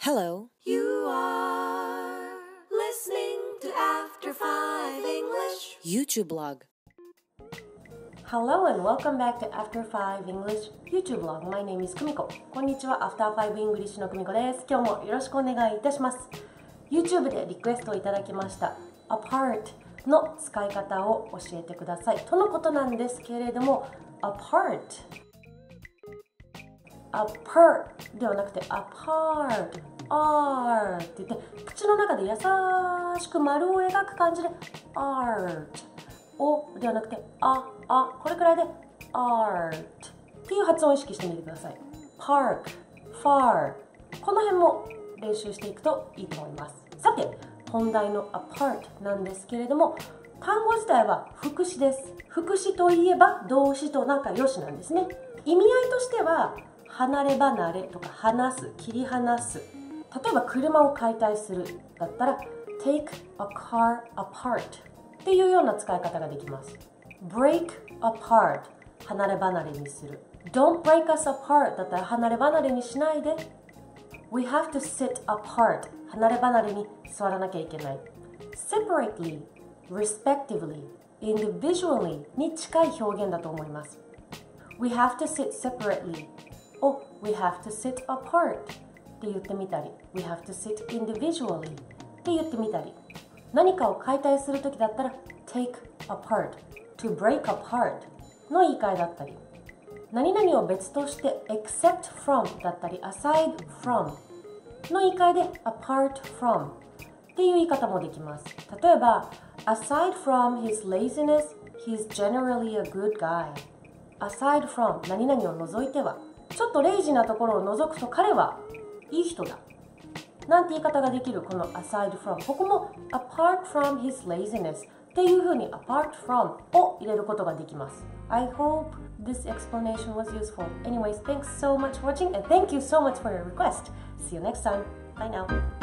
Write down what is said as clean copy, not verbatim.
Hello. You are listening to After 5 English YouTube blog. Hello and welcome back to After 5 English YouTube blog. My name is Kumiko. こんにちは、After 5 English のKumikoです。今日もよろしくお願いいたします。YouTube でリクエストをいただきました apart の使い方を教えてくださいとのことなんですけれども、apartではなくて apart art って言って口の中で優しく丸を描く感じで art をではなくてこれくらいで art っていう発音を意識してみてください。 park far この辺も練習していくといいと思います。さて本題の apart なんですけれども、単語自体は副詞です。副詞といえば動詞と仲良しなんですね。意味合いとしては離れ離れとか離す、切り離す。例えば車を解体するだったら take a car apart っていうような使い方ができます。break apart 離れ離れにする。don't break us apart だったら離れ離れにしないで。we have to sit apart 離れ離れに座らなきゃいけない。separately, respectively, individually に近い表現だと思います。we have to sit separately を we have to sit apart って言ってみたり we have to sit individually って言ってみたり、何かを解体するときだったら take apart, to break apart の言い換えだったり、何々を別として except from だったり aside from の言い換えで apart from っていう言い方もできます。例えば aside from his laziness, he's generally a good guy. aside from 何々を除いては、ちょっとレイジーなところを除くと彼はいい人だなんて言い方ができるこの aside from、 ここも apart from his laziness っていう風に apart from を入れることができます。 I hope this explanation was useful. Anyways, thanks so much for watching and thank you so much for your request. See you next time. Bye now.